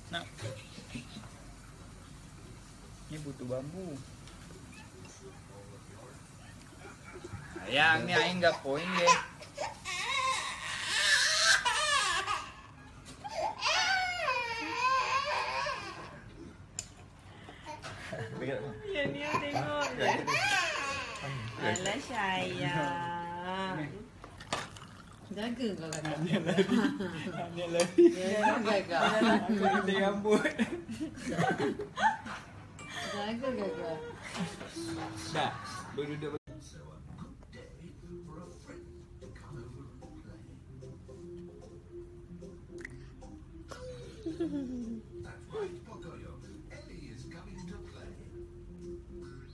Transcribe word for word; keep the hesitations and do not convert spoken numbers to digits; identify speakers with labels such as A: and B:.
A: Nak. Ni butuh bambu. Sayang ni aing enggak poin deh.
B: Ya ni tengok je. Alah sayang.
C: Jaga kau kakak.
A: Dia lari. Dia lari.
C: Jaga kakak.
A: Aku gunting rambut.
C: Jaga kakak.
A: Dah. Berduduk.
D: That's right, Pocoyo. Ellie is coming to play.